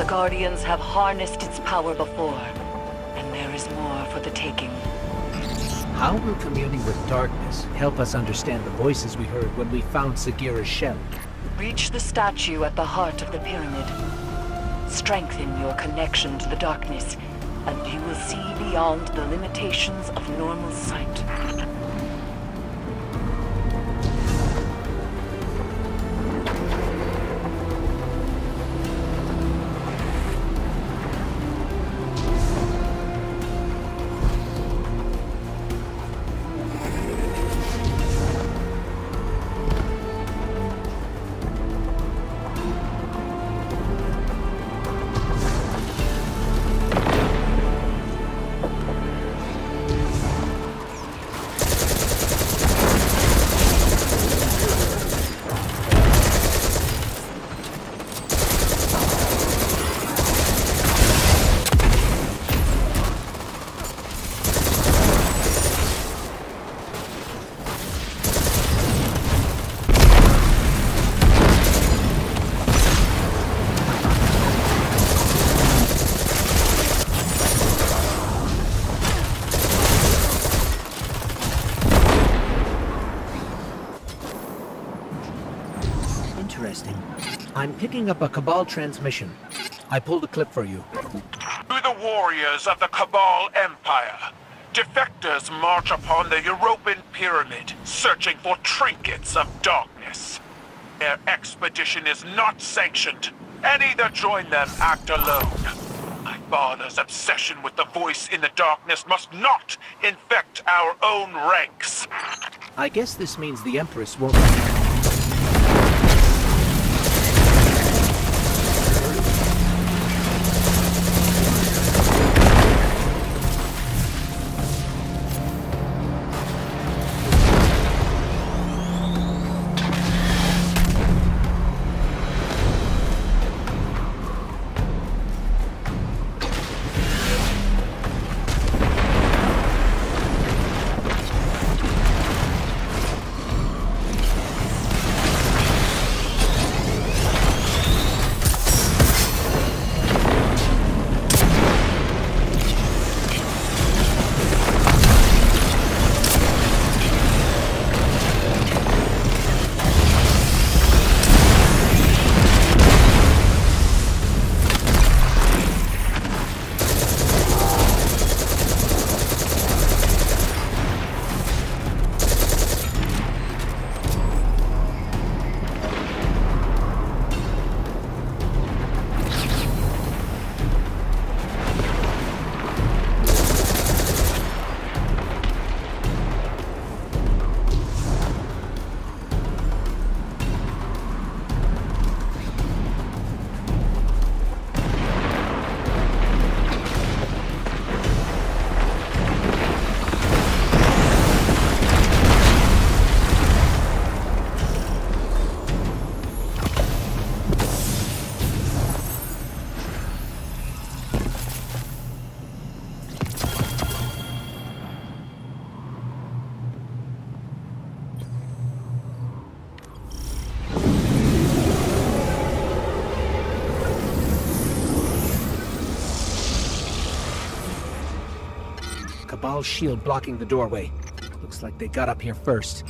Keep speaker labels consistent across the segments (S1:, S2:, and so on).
S1: The Guardians have harnessed its power before, and there is more for the taking.
S2: How will communing with darkness help us understand the voices we heard when we found Sagira's shell?
S1: Reach the statue at the heart of the pyramid. Strengthen your connection to the darkness, and you will see beyond the limitations of normal sight.
S2: Interesting. I'm picking up a Cabal transmission. I pulled a clip for you.
S3: To the warriors of the Cabal Empire, defectors march upon the European pyramid, searching for trinkets of darkness. Their expedition is not sanctioned. Any that join them act alone. My father's obsession with the voice in the darkness must not infect our own ranks.
S2: I guess this means the Empress won't... Cabal shield blocking the doorway. Looks like they got up here first.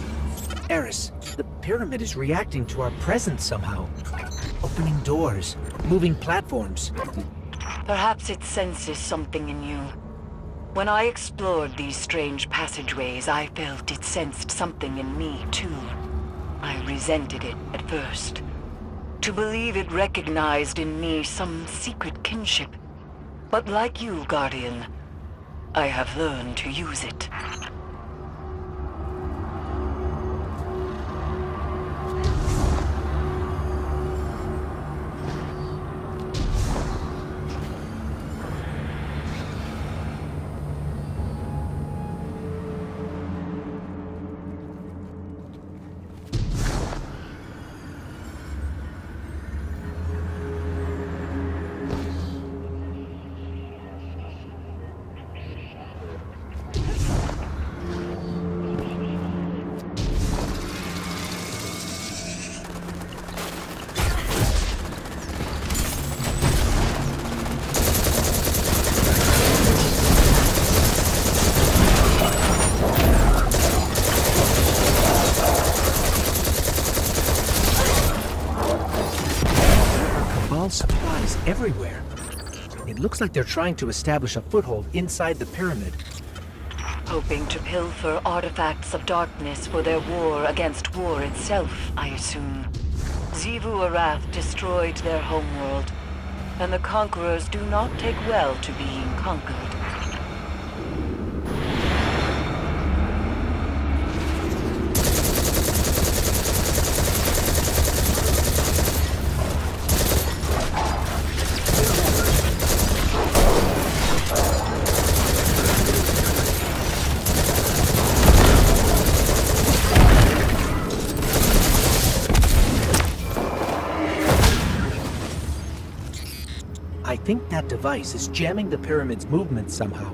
S2: Eris, the pyramid is reacting to our presence somehow. Opening doors, moving platforms.
S1: Perhaps it senses something in you. When I explored these strange passageways, I felt it sensed something in me, too. I resented it at first. To believe it recognized in me some secret kinship. But like you, Guardian, I have learned to use it.
S2: Supplies everywhere. It looks like they're trying to establish a foothold inside the pyramid.
S1: Hoping to pilfer artifacts of darkness for their war against war itself, I assume. Xivu Arath destroyed their homeworld, and the conquerors do not take well to being conquered.
S2: I think that device is jamming the pyramid's movement somehow.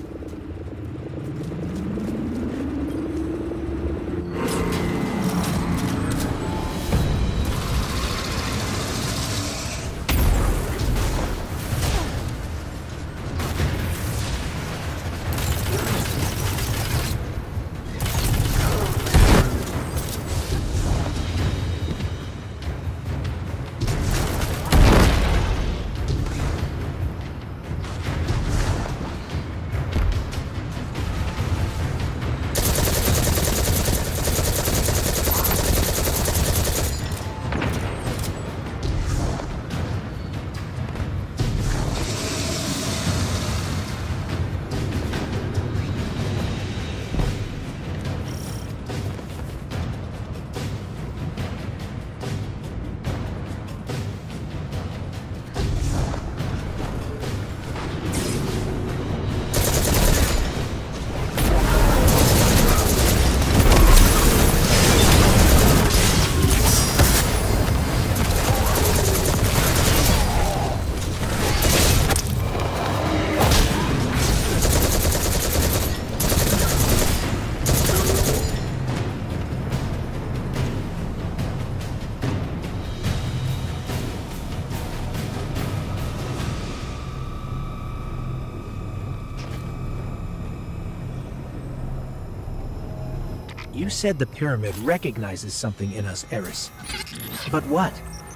S2: You said the pyramid recognizes something in us, Eris. But what?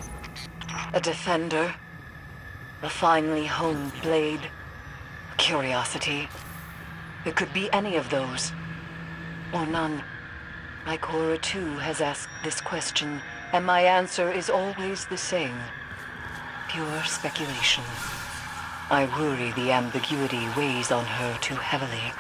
S1: A defender. A finely honed blade. A curiosity. It could be any of those. Or none. My Cora too has asked this question, and my answer is always the same. Pure speculation. I worry the ambiguity weighs on her too heavily.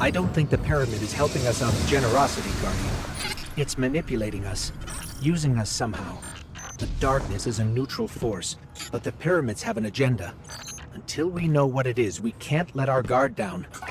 S2: I don't think the pyramid is helping us out of generosity, Guardian. It's manipulating us, using us somehow. The darkness is a neutral force, but the pyramids have an agenda. Until we know what it is, we can't let our guard down.